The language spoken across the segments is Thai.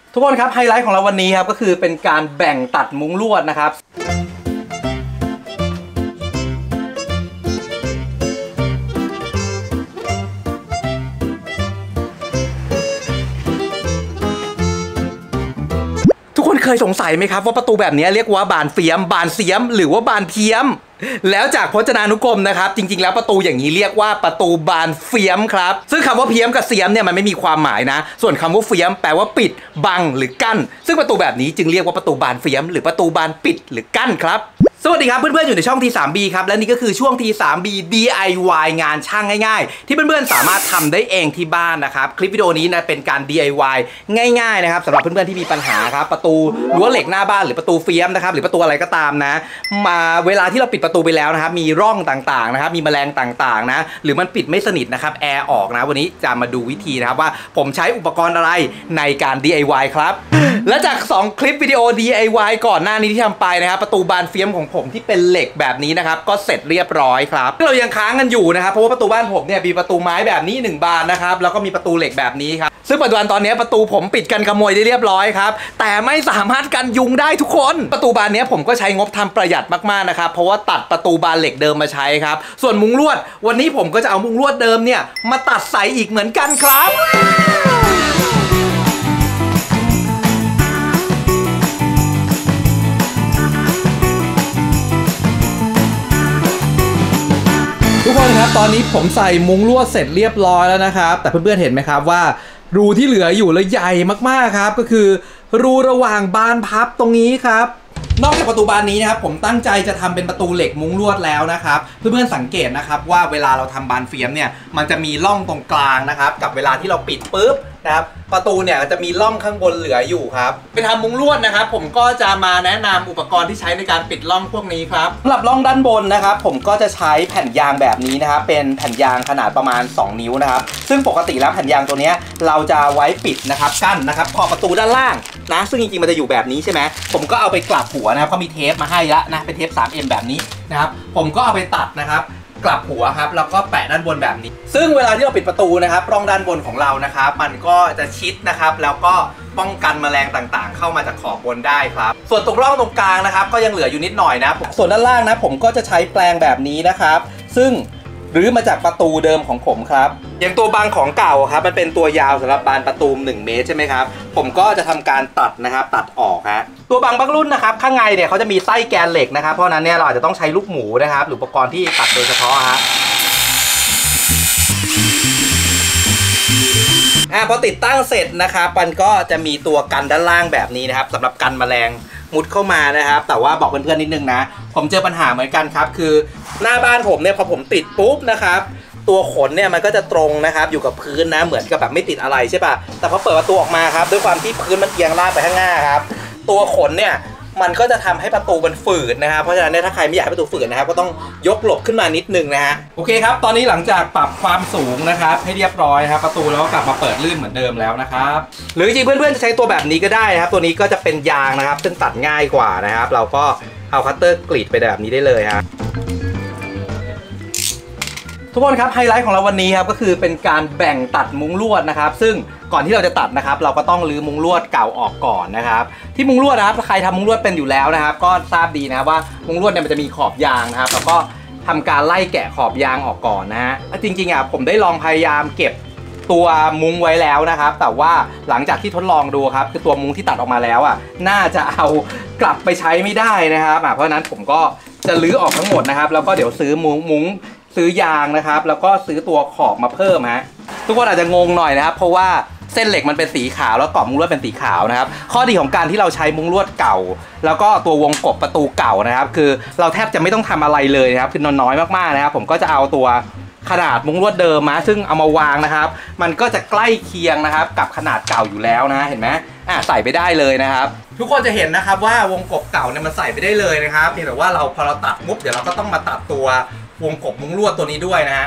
ทุกคนครับไฮไลท์ของเราวันนี้ครับก็คือเป็นการแบ่งตัดมุ้งลวดนะครับทุกคนเคยสงสัยไหมครับว่าประตูแบบนี้เรียกว่าบานเฟียมบานเสียมหรือว่าบานเทียมแล้วจากพจนานุกรมนะครับจริงๆแล้วประตูอย่างนี้เรียกว่าประตูบานเฟียมครับซึ่งคำว่าเฟียมกับเสียมเนี่ยมันไม่มีความหมายนะส่วนคำว่าเฟียมแปลว่าปิดบังหรือกั้นซึ่งประตูแบบนี้จึงเรียกว่าประตูบานเฟียมหรือประตูบานปิดหรือกั้นครับสวัสดีครับเพื่อนๆอยู่ในช่อง T3B ครับและนี่ก็คือช่วง T3B DIY งานช่างง่ายๆที่เพื่อนๆสามารถทำได้เองที่บ้านนะครับคลิปวิดีโอนี้นะเป็นการ DIY ง่ายๆนะครับสำหรับเพื่อนๆที่มีปัญหาครับประตูรั้วเหล็กหน้าบ้านหรือประตูเฟียมนะครับหรือประตูอะไรก็ตามนะมาเวลาที่เราปิดประตูไปแล้วนะครับมีร่องต่างๆนะครับมีแมลงต่างๆนะหรือมันปิดไม่สนิทนะครับแอร์ออกนะวันนี้จะมาดูวิธีนะครับว่าผมใช้อุปกรณ์อะไรในการ DIY ครับและจาก2คลิปวิดีโอ DIY ก่อนหน้านี้ที่ทำไปนะครับประตูบานเฟียมของผมที่เป็นเหล็กแบบนี้นะครับก็เสร็จเรียบร้อยครับเรายังค้างกันอยู่นะครับเพราะว่าประตูบ้านผมเนี่ยมีประตูไม้แบบนี้1บานนะครับแล้วก็มีประตูเหล็กแบบนี้ครับซึ่งปัจจุบันตอนนี้ประตูผมปิดกันขโมยได้เรียบร้อยครับแต่ไม่สามารถกันยุงได้ทุกคนประตูบานนี้ผมก็ใช้งบทำประหยัดมากๆนะครับเพราะว่าตัดประตูบานเหล็กเดิมมาใช้ครับส่วนมุ้งลวดวันนี้ผมก็จะเอามุ้งลวดเดิมเนี่ยมาตัดใส่อีกเหมือนกันครับทุกคนครับตอนนี้ผมใส่มุ้งลวดเสร็จเรียบร้อยแล้วนะครับแต่เพื่อนๆเห็นไหมครับว่ารูที่เหลืออยู่แล้วใหญ่มากๆครับก็คือรูระหว่างบานพับตรงนี้ครับนอกจากประตูบานนี้นะครับผมตั้งใจจะทำเป็นประตูเหล็กมุ้งลวดแล้วนะครับเพื่อนๆสังเกตนะครับว่าเวลาเราทำบานเฟียมเนี่ยมันจะมีร่องตรงกลางนะครับกับเวลาที่เราปิดปุ๊บนะครับประตูเนี่ยจะมีร่องข้างบนเหลืออยู่ครับไปทำมุ้งลวดนะครับผมก็จะมาแนะนำอุปกรณ์ที่ใช้ในการปิดร่องพวกนี้ครับสำหรับร่องด้านบนนะครับผมก็จะใช้แผ่นยางแบบนี้นะครับเป็นแผ่นยางขนาดประมาณ2นิ้วนะครับซึ่งปกติแล้วแผ่นยางตัวนี้เราจะไว้ปิดนะครับกั้นนะครับขอบประตูด้านล่างนะซึ่งจริงๆมันจะอยู่แบบนี้ใช่ไหมผมก็เอาไปกลับหัวนะครับเขามีเทปมาให้แล้วนะเป็นเทป 3M แบบนี้นะครับผมก็เอาไปตัดนะครับกลับหัวครับแล้วก็แปะด้านบนแบบนี้ซึ่งเวลาที่เราปิดประตูนะครับร่องด้านบนของเรานะครับมันก็จะชิดนะครับแล้วก็ป้องกันแมลงต่างๆเข้ามาจากขอบบนได้ครับส่วนตรงร่องตรงกลางนะครับก็ยังเหลืออยู่นิดหน่อยนะส่วนด้านล่างนะผมก็จะใช้แปลงแบบนี้นะครับซึ่งรื้อมาจากประตูเดิมของผมครับอย่างตัวบังของเก่าครับมันเป็นตัวยาวสำหรับบานประตู1 เมตรใช่ไหมครับผมก็จะทำการตัดนะครับตัดออกฮะตัวบังบางรุ่นนะครับข้างในเนี่ยเขาจะมีไส้แกนเหล็กนะครับเพราะนั้นเนี่ยเราอาจจะต้องใช้ลูกหมูนะครับหรืออุปกรณ์ที่ตัดโดยเฉพาะฮะพอติดตั้งเสร็จนะครับมันก็จะมีตัวกันด้านล่างแบบนี้นะครับสำหรับกันแมลงมุดเข้ามานะครับแต่ว่าบอกเพื่อนๆนิดนึงนะผมเจอปัญหาเหมือนกันครับคือหน้าบ้านผมเนี่ยพอผมติดปุ๊บนะครับตัวขนเนี่ยมันก็จะตรงนะครับอยู่กับพื้นนะเหมือนกับแบบไม่ติดอะไรใช่ป่ะแต่พอเปิดประตูออกมาครับด้วยความที่พื้นมันเอียงลาดไปข้างหน้าครับตัวขนเนี่ยมันก็จะทำให้ประตูมันฝืดนะครับเพราะฉะนั้นเนี่ยถ้าใครไม่อยากให้ประตูฝืดนะครับก็ต้องยกหลบขึ้นมานิดนึงนะฮะโอเคครับตอนนี้หลังจากปรับความสูงนะครับให้เรียบร้อยครับประตูแล้วก็กลับมาเปิดลื่นเหมือนเดิมแล้วนะครับหรือจริงๆเพื่อนๆจะใช้ตัวแบบนี้ก็ได้นะครับตัวนี้ก็จะเป็นยางนะครับซึ่งตัดง่ายกว่านะครับเราก็เอาคัตเตอร์กรีดไปแบบนี้ได้เลยครับทุกคนครับไฮไลท์ของเราวันนี้ครับก็คือเป็นการแบ่งตัดมุ้งลวดนะครับซึ่งก่อนที่เราจะตัดนะครับเราก็ต้องรื้อมุ้งลวดเก่าออกก่อนนะครับที่มุ้งลวดนะครับถ้าใครทำมุ้งลวดเป็นอยู่แล้วนะครับก็ทราบดีนะครับว่ามุ้งลวดเนี่ยมันจะมีขอบยางนะครับแล้วก็ทำการไล่แกะขอบยางออกก่อนนะฮะจริงๆผมได้ลองพยายามเก็บตัวมุ้งไว้แล้วนะครับแต่ว่าหลังจากที่ทดลองดูครับคือตัวมุ้งที่ตัดออกมาแล้วน่าจะเอากลับไปใช้ไม่ได้นะครับเพราะฉะนั้นผมก็จะรื้อออกทั้งหมดนะครับแล้วก็เดี๋ยวซื้อมุ้งซื้อยางนะครับแล้วก็ซื้อตัวขอบมาเพิ่มฮะทุกคนอาจจะงงหน่อยนะครับเพราะว่าเส้นเหล็กมันเป็นสีขาวแล้วกรอบมุ้งลวดเป็นสีขาวนะครับข้อดีของการที่เราใช้มุ้งลวดเก่าแล้วก็ตัววงกบประตูเก่านะครับคือเราแทบจะไม่ต้องทำอะไรเลยนะครับคือน้อยมากๆนะครับผมก็จะเอาตัวขนาดมุ้งลวดเดิมมาซึ่งเอามาวางนะครับมันก็จะใกล้เคียงนะครับกับขนาดเก่าอยู่แล้วนะเห็นไหมใส่ไปได้เลยนะครับทุกคนจะเห็นนะครับว่าวงกบเก่าเนี่ยมันใส่ไปได้เลยนะครับเพียงแต่ว่าพอเราตัดมุกเดี๋ยวเราก็ต้องมาตัดตัววงกบมุ้งลวดตัวนี้ด้วยนะฮะ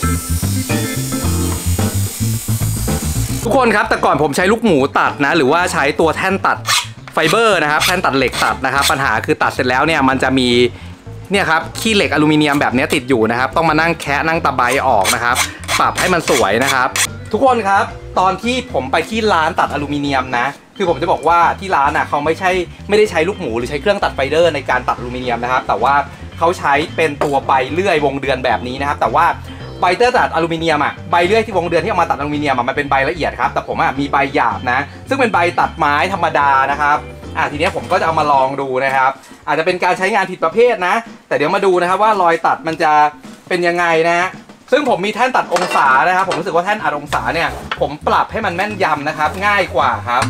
ทุกคนครับแต่ก่อนผมใช้ลูกหมูตัดนะหรือว่าใช้ตัวแท่นตัดไฟเบอร์นะครับแท่นตัดเหล็กตัดนะครับปัญหาคือตัดเสร็จแล้วเนี่ยมันจะมีเนี่ยครับขี้เหล็กอลูมิเนียมแบบนี้ติดอยู่นะครับต้องมานั่งแคะนั่งตะไบออกนะครับปรับให้มันสวยนะครับทุกคนครับตอนที่ผมไปที่ร้านตัดอลูมิเนียมนะคือผมจะบอกว่าที่ร้านอ่ะเขาไม่ได้ใช้ลูกหมูหรือใช้เครื่องตัดไฟเดอร์ในการตัดอลูมิเนียมนะครับแต่ว่าเขาใช้เป็นตัวใบเลื่อยวงเดือนแบบนี้นะครับแต่ว่าใบเตอร์ตัดอลูมิเนียมอ่ะใบเลื่อยที่วงเดือนที่เอามาตัดอลูมิเนียมมันเป็นใบละเอียดครับแต่ผมมีใบหยาบนะซึ่งเป็นใบตัดไม้ธรรมดานะครับทีนี้ผมก็จะเอามาลองดูนะครับอาจจะเป็นการใช้งานผิดประเภทนะแต่เดี๋ยวมาดูนะครับว่ารอยตัดมันจะเป็นยังไงนะซึ่งผมมีแท่นตัดองศานะครับผมรู้สึกว่าแท่นอัดองศาเนี่ยผมปรับให้มันแม่นยำนะครับง่ายกว่าครับ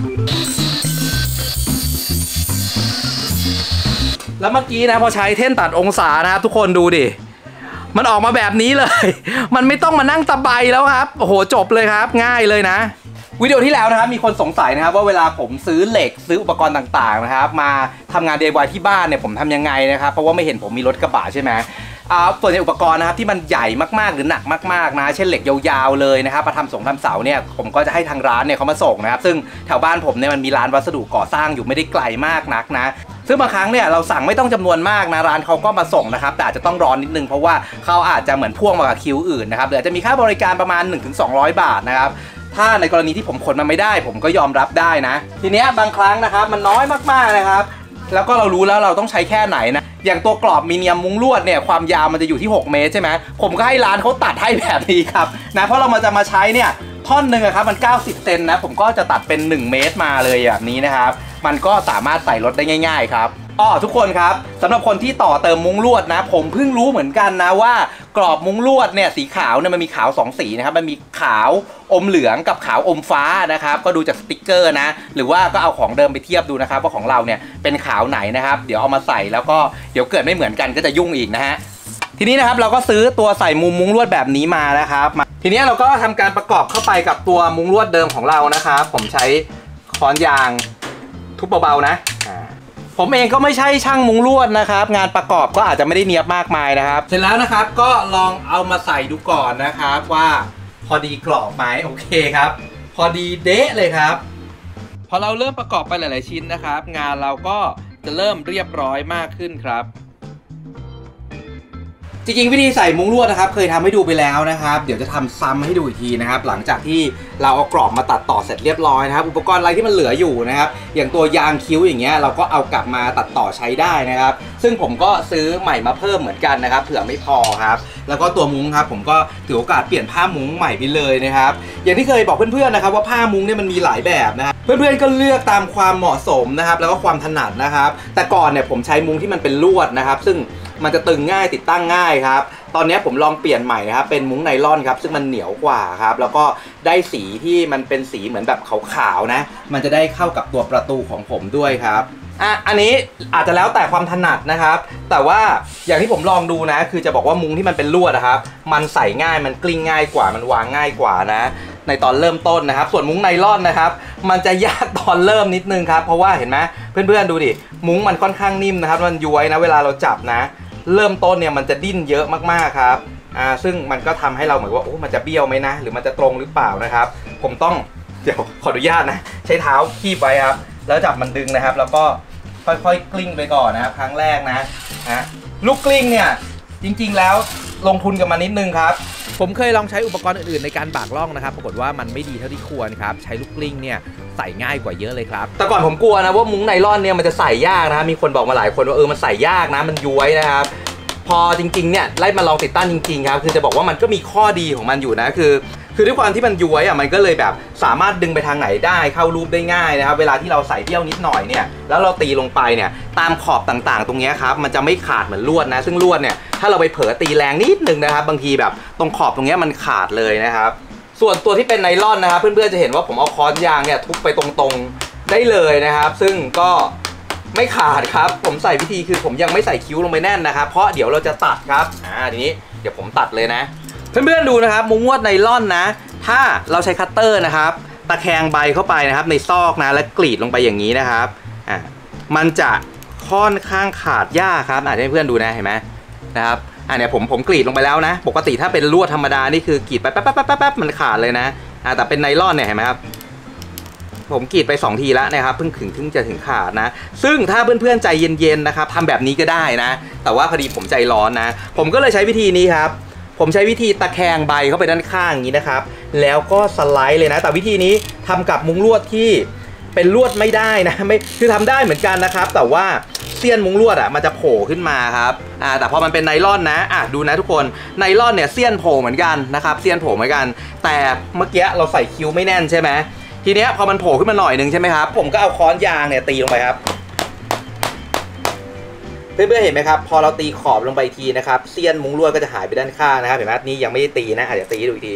แล้วเมื่อกี้นะพอใช้แท่นตัดองศานะครับทุกคนดูดิมันออกมาแบบนี้เลยมันไม่ต้องมานั่งตะไบแล้วครับโอ้โหจบเลยครับง่ายเลยนะวิดีโอที่แล้วนะครับมีคนสงสัยนะครับว่าเวลาผมซื้อเหล็กซื้ออุปกรณ์ต่างๆนะครับมาทำงาน DIY ที่บ้านเนี่ยผมทำยังไงนะครับเพราะว่าไม่เห็นผมมีรถกระบะใช่ไหมส่วนในอุปกรณ์นะครับที่มันใหญ่มากๆหรือหนักมากๆนะเช่นเหล็กยาวๆเลยนะครับมาทำเสาเนี่ยผมก็จะให้ทางร้านเนี่ยเขามาส่งนะครับซึ่งแถวบ้านผมเนี่ยมันมีร้านวัสดุก่อสร้างอยู่ไม่ได้ไกลมากนักนะซึ่งบางครั้งเนี่ยเราสั่งไม่ต้องจำนวนมากนะร้านเขาก็มาส่งนะครับแต่อาจจะต้องรอนิดนึงเพราะว่าเขาอาจจะเหมือนพ่วงมากับคิวอื่นนะครับหรืออาจจะมีค่าบริการประมาณ 1-200 บาทนะครับถ้าในกรณีที่ผมขนมาไม่ได้ผมก็ยอมรับได้นะทีเนี้ยบางครั้งนะครับมันน้อยมากๆนะครับแล้วก็เรารู้แล้วเราต้องใช้แค่ไหนนะอย่างตัวกรอบมีเนียมมุ้งลวดเนี่ยความยาวมันจะอยู่ที่6 เมตรใช่ไหมผมก็ให้ร้านเขาตัดให้แบบนี้ครับนะเพราะเราจะมาใช้เนี่ยท่อนหนึ่งครับมัน90 เซนนะผมก็จะตัดเป็น1 เมตรมาเลยแบบนี้นะครับมันก็สามารถใส่รถได้ง่ายๆครับทุกคนครับสำหรับคนที่ต่อเติมมุ้งลวดนะผมเพิ่งรู้เหมือนกันนะว่ากรอบมุ้งลวดเนี่ยสีขาวเนี่ยมันมีขาว2 สีนะครับมันมีขาวอมเหลืองกับขาวอมฟ้านะครับก็ดูจากสติ๊กเกอร์นะหรือว่าก็เอาของเดิมไปเทียบดูนะครับว่าของเราเนี่ยเป็นขาวไหนนะครับเดี๋ยวเอามาใส่แล้วก็เดี๋ยวเกิดไม่เหมือนกันก็จะยุ่งอีกนะฮะทีนี้นะครับเราก็ซื้อตัวใส่มุมมุ้งลวดแบบนี้มานะครับทีนี้เราก็ทำการประกอบเข้าไปกับตัวมุ้งลวดเดิมของเรานะครับผมใช้ค้อนยางทุบเบาๆนะผมเองก็ไม่ใช่ช่างมุ้งลวดนะครับงานประกอบก็อาจจะไม่ได้เนียบมากมายนะครับเสร็จแล้วนะครับก็ลองเอามาใส่ดูก่อนนะครับว่าพอดีกรอบไหมโอเคครับพอดีเดะเลยครับพอเราเริ่มประกอบไปหลายๆชิ้นนะครับงานเราก็จะเริ่มเรียบร้อยมากขึ้นครับจริงๆวิธีใส่มุ้งลวดนะครับเคยทำให้ดูไปแล้วนะครับเดี๋ยวจะทำซ้ำให้ดูอีกทีนะครับหลังจากที่เราเอากรอบมาตัดต่อเสร็จเรียบร้อยนะครับอุปกรณ์อะไรที่มันเหลืออยู่นะครับอย่างตัวยางคิ้วอย่างเงี้ยเราก็เอากลับมาตัดต่อใช้ได้นะครับซึ่งผมก็ซื้อใหม่มาเพิ่มเหมือนกันนะครับเผื่อไม่พอครับแล้วก็ตัวมุ้งครับผมก็ถือโอกาสเปลี่ยนผ้ามุ้งใหม่ไปเลยนะครับอย่างที่เคยบอกเพื่อนๆนะครับว่าผ้ามุ้งเนี่ยมันมีหลายแบบนะครับเพื่อนๆก็เลือกตามความเหมาะสมนะครับแล้วก็ความถนัดนะครับแต่ก่อนเนี่ยผมใช้มุ้งที่มันเป็นลวดนะครับซึ่งมันจะตึงง่ายติดตั้งง่ายครับตอนนี้ผมลองเปลี่ยนใหม่ครับเป็นมุ้งไนล่อนครับซึ่งมันเหนียวกว่าครับแล้วก็ได้สีที่มันเป็นสีเหมือนแบบขาวๆนะมันจะได้เข้ากับตัวประตูของผมด้วยครับอันนี้อาจจะแล้วแต่ความถนัดนะครับแต่ว่าอย่างที่ผมลองดูนะคือจะบอกว่ามุ้งที่มันเป็นลวดนะครับมันใส่ง่ายมันกลิ้งง่ายกว่ามันวางง่ายกว่านะในตอนเริ่มต้นนะครับส่วนมุ้งไนล่อนนะครับมันจะยากตอนเริ่มนิดนึงครับเพราะว่าเห็นไหมเพื่อนๆดูดิมุ้งมันค่อนข้างนิ่มนะครับมันย้วยนะเวลาเราจับนะเริ่มต้นเนี่ยมันจะดิ้นเยอะมากๆครับซึ่งมันก็ทำให้เราเหมือนว่าโอ้มันจะเบี้ยวไหมนะหรือมันจะตรงหรือเปล่านะครับผมต้องเดี๋ยวขออนุญาตนะใช้เท้าคีบไว้ครับแล้วจับมันดึงนะครับแล้วก็ค่อยๆกลิ้งไปก่อนนะครับครั้งแรกนะลูกกลิ้งเนี่ยจริงๆแล้วลงทุนกับมันนิดนึงครับผมเคยลองใช้อุปกรณ์อื่นๆในการบากล่องนะครับปรากฏว่ามันไม่ดีเท่าที่ควรครับใช้ลูกกลิ้งเนี่ยใส่ง่ายกว่าเยอะเลยครับแต่ก่อนผมกลัวนะว่ามุ้งไนล่อนเนี่ยมันจะใส่ยากนะมีคนบอกมาหลายคนว่ามันใส่ยากนะมันย้วยนะครับพอจริงๆเนี่ยไล่มาลองติดตั้งจริงๆครับคือจะบอกว่ามันก็มีข้อดีของมันอยู่นะคือด้วยความที่มันย้วยมันก็เลยแบบสามารถดึงไปทางไหนได้เข้ารูปได้ง่ายนะครับเวลาที่เราใส่เบี้ยวนิดหน่อยเนี่ยแล้วเราตีลงไปเนี่ยตามขอบต่างๆตรงนี้ครับมันจะไม่ขาดเหมือนลวดนะซึ่งลวดเนี่ยถ้าเราไปเผลอตีแรงนิดนึงนะครับบางทีแบบตรงขอบตรงนี้มันขาดเลยนะครับส่วนตัวที่เป็นไนล่อนนะครับเพื่อนๆจะเห็นว่าผมเอาค้อนยางเนี่ยทุบไปตรงๆได้เลยนะครับซึ่งก็ไม่ขาดครับผมใส่วิธีคือผมยังไม่ใส่คิ้วลงไปแน่นนะครับเพราะเดี๋ยวเราจะตัดครับทีนี้เดี๋ยวผมตัดเลยนะเพื่อนๆดูนะครับมุ้งลวดไนล่อนนะถ้าเราใช้คัตเตอร์นะครับตะแคงใบเข้าไปนะครับในซอกนะและกรีดลงไปอย่างนี้นะครับมันจะค่อนข้างขาดยากครับให้เพื่อนดูนะเห็นไหมนะครับเนี่ยผมกรีดลงไปแล้วนะปกติถ้าเป็นลวดธรรมดานี่คือกรีดไปแป๊บมันขาดเลยนะแต่เป็นไนล่อนเนี่ยเห็นไหมครับผมกรีดไป2 ทีแล้วนะครับเพิ่งจะถึงขาดนะซึ่งถ้าเพื่อนๆใจเย็นๆนะครับทำแบบนี้ก็ได้นะแต่ว่าพอดีผมใจร้อนนะผมก็เลยใช้วิธีนี้ครับผมใช้วิธีตะแคงใบเข้าไปด้านข้างอย่างนี้นะครับแล้วก็สไลด์เลยนะแต่วิธีนี้ทำกับมุ้งลวดที่เป็นลวดไม่ได้นะไม่คือทำได้เหมือนกันนะครับแต่ว่าเสี้ยนมุ้งลวดมันจะโผล่ขึ้นมาครับแต่พอมันเป็นไนลอนนะดูนะทุกคนไนลอนเนี่ยเสี้ยนโผล่เหมือนกันนะครับเสี้ยนโผล่เหมือนกันแต่เมื่อกี้เราใส่คิ้วไม่แน่นใช่ไหมทีเนี้ยพอมันโผล่ขึ้นมาหน่อยนึงใช่ไหมครับผมก็เอาค้อนยางเนี่ยตีลงไปครับเพื่อนๆเห็นไหมครับพอเราตีขอบลงไปทีนะครับเสี้ยนมุ้งลวดก็จะหายไปด้านข้างนะครับเห็นไหมนี่ยังไม่ได้ตีนะเดี๋ยวตีดูอีกที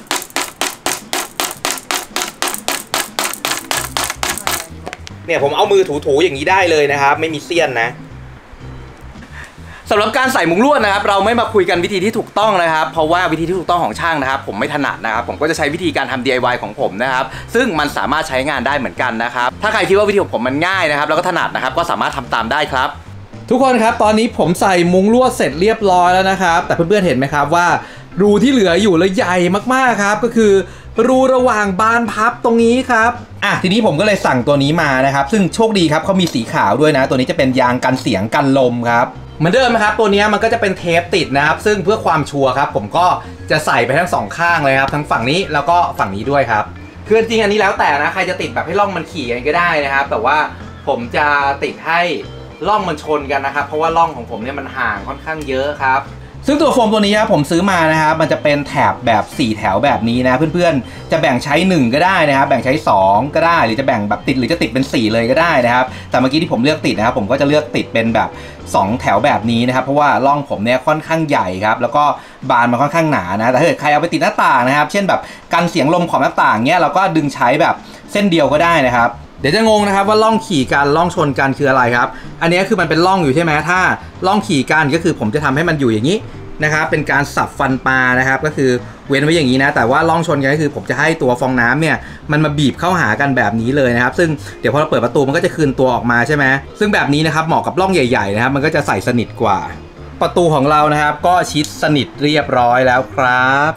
เนี่ยผมเอามือถูๆอย่างนี้ได้เลยนะครับไม่มีเสี้ยนนะสำหรับการใส่มุ้งลวดนะครับเราไม่มาคุยกันวิธีที่ถูกต้องนะครับเพราะว่าวิธีที่ถูกต้องของช่างนะครับผมไม่ถนัดนะครับผมก็จะใช้วิธีการทำ DIY ของผมนะครับซึ่งมันสามารถใช้งานได้เหมือนกันนะครับถ้าใครคิดว่าวิธีของผมมันง่ายนะครับแล้วก็ถนัดนะครับก็สามารถทำตามได้ครับทุกคนครับตอนนี้ผมใส่มุ้งลวดเสร็จเรียบร้อยแล้วนะครับแต่เพื่อนๆเห็นไหมครับว่ารูที่เหลืออยู่แล้วใหญ่มากๆครับก็คือรูระหว่างบานพับตรงนี้ครับทีนี้ผมก็เลยสั่งตัวนี้มานะครับซึ่งโชคดีครับเขามีสีขาวด้วยนะตัวนี้จะเป็นยางกันเสียงกันลมครับเหมือนเดิมนะครับตัวนี้มันก็จะเป็นเทปติดนะครับซึ่งเพื่อความชัวร์ครับผมก็จะใส่ไปทั้งสองข้างเลยครับทั้งฝั่งนี้แล้วก็ฝั่งนี้ด้วยครับคือจริงอันนี้แล้วแต่นะใครจะติดแบบให้ร่องมันขี่กันก็ได้นะครับแต่ว่าผมจะติดให้ร่องมันชนกันนะครับเพราะว่าร่องของผมเนี่ยมันห่างค่อนข้างเยอะครับซึ่งตัวโฟมตัวนี้ครับผมซื้อมานะครับมันจะเป็นแถบแบบ4แถวแบบนี้นะเพื่อนๆจะแบ่งใช้1ก็ได้นะครับแบ่งใช้2ก็ได้หรือจะแบ่งแบบติดหรือจะติดเป็น4เลยก็ได้นะครับแต่เมื่อกี้ที่ผมเลือกติดนะครับผมก็จะเลือกติดเป็นแบบ2แถวแบบนี้นะครับเพราะว่าร่องผมเนี่ยค่อนข้างใหญ่ครับแล้วก็บานมันค่อนข้างหนานะแต่ถ้าเกิดใครเอาไปติดหน้าต่างนะครับเช่นแบบกันเสียงลมขอบหน้าต่างเนี้ยเราก็ดึงใช้แบบเส้นเดียวก็ได้นะครับเดี๋ยวจะงงนะครับว่าร่องขี่กันร่องชนกันคืออะไรครับอันนี้คือมันเป็นร่องอยู่ใช่ไหมถ้าร่องขี่กันก็คือผมจะทำให้มันอยู่อย่างนี้นะครับเป็นการสับฟันปลานะครับก็คือเว้นไว้อย่างนี้นะแต่ว่าร่องชนกันก็คือผมจะให้ตัวฟองน้ำเนี่ยมันมาบีบเข้าหากันแบบนี้เลยนะครับซึ่งเดี๋ยวพอเราเปิดประตูมันก็จะคืนตัวออกมาใช่ไหมซึ่งแบบนี้นะครับเหมาะกับร่องใหญ่ๆนะครับมันก็จะใส่สนิทกว่าประตูของเรานะครับก็ชิดสนิทเรียบร้อยแล้วครับ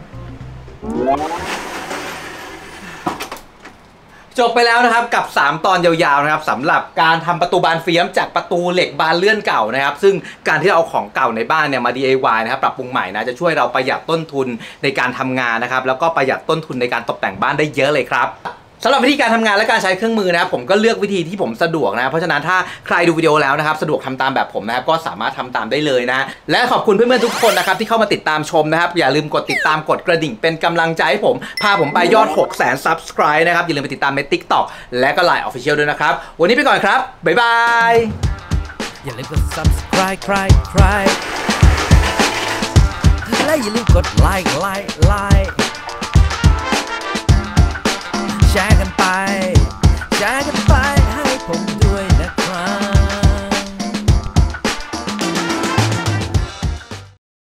จบไปแล้วนะครับกับ3ตอนยาวๆนะครับสำหรับการทำประตูบานเฟียมจากประตูเหล็กบานเลื่อนเก่านะครับซึ่งการที่เราเอาของเก่าในบ้านเนี่ยมา DIY นะครับปรับปรุงใหม่นะจะช่วยเราประหยัดต้นทุนในการทำงานนะครับแล้วก็ประหยัดต้นทุนในการตกแต่งบ้านได้เยอะเลยครับสำหรับวิธีการทำงานและการใช้เครื่องมือนะครับผมก็เลือกวิธีที่ผมสะดวกนะเพราะฉะนั้นถ้าใครดูวิดีโอแล้วนะครับสะดวกทำตามแบบผมนะครับก็สามารถทำตามได้เลยนะและขอบคุณเพื่อนๆทุกคนนะครับที่เข้ามาติดตามชมนะครับอย่าลืมกดติดตามกดกระดิ่งเป็นกำลังใจให้ผมพาผมไปยอด 600,000 Subscribe นะครับอย่าลืมไปติดตามใน TikTok และก็ Line Official ด้วยนะครับวันนี้ไปก่อนครับบ๊ายบายอย่าลืมกด Subscribe และอย่าลืมกดไลค์แชร์กันไปให้ผม